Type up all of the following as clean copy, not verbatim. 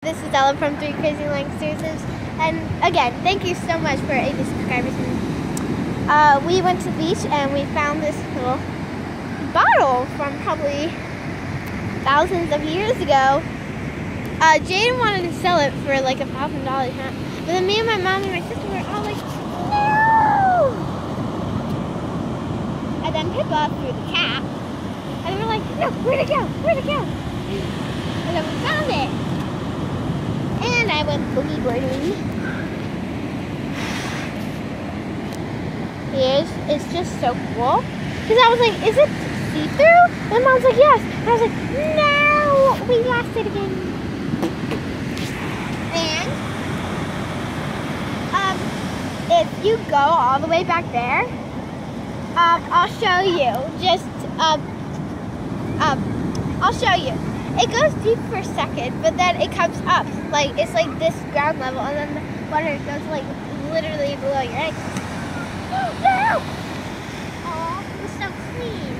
This is Ella from 3 Crazy Langsters, and again, thank you so much for 80 subscribers. We went to the beach and we found this little bottle from probably thousands of years ago. Jaden wanted to sell it for like $1,000, huh? But then me and my mom and my sister were all like, no! And then Pippa threw the cap, and we were like, no, where'd it go? Where'd it go? And then we found it. And I went boogie boarding. It's just so cool. Because I was like, is it see-through? And Mom's like, yes. And I was like, no, we lost it again. And if you go all the way back there, I'll show you. I'll show you. It goes deep for a second, but then it comes up. Like, it's like this ground level, and then the water goes like literally below your ankles. No! Oh, it's so clean.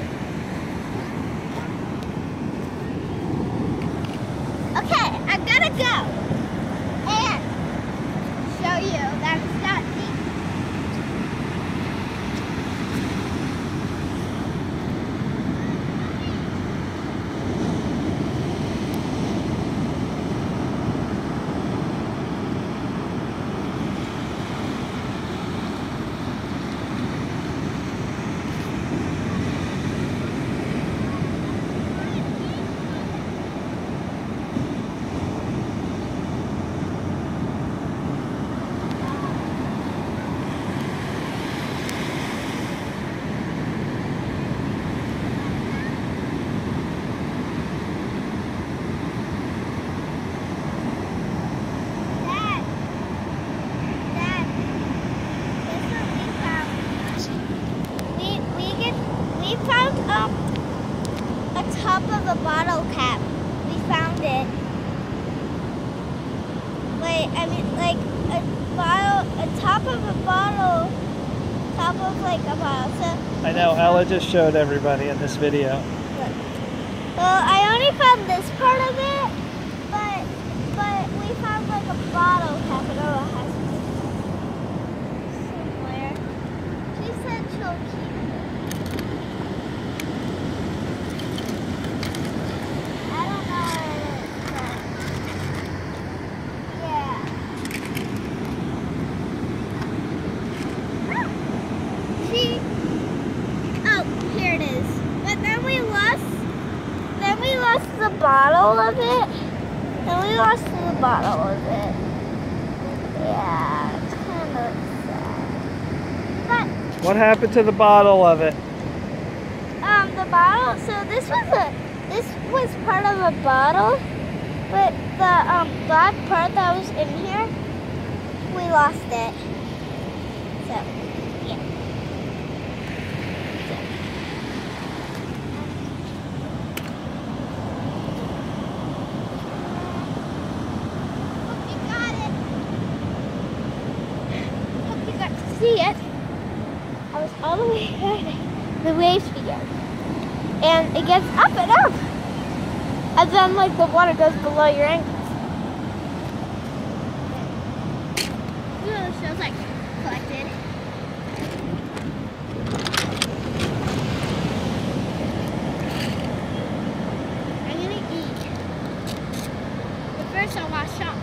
Okay, I gotta go and show you that it's not deep. We found a top of a bottle cap. We found it. Wait, I mean like a top of a bottle, top of like a bottle. So I know, Ella just showed everybody in this video. Look. Well, I only found this part of it, but we found like a bottle cap. I don't know how somewhere. She said she'll keep it. Here it is. But then we lost the bottle of it. Then we lost the bottle of it. Yeah, it's kind of sad. But what happened to the bottle of it? The bottle. So this was part of a bottle, but the black part that was in here, we lost it. So yeah. See it. I was all the way there. The waves began. And it gets up and up. And then like the water goes below your ankles. Look at the shell's like collected. I'm gonna eat. But first I'll wash up.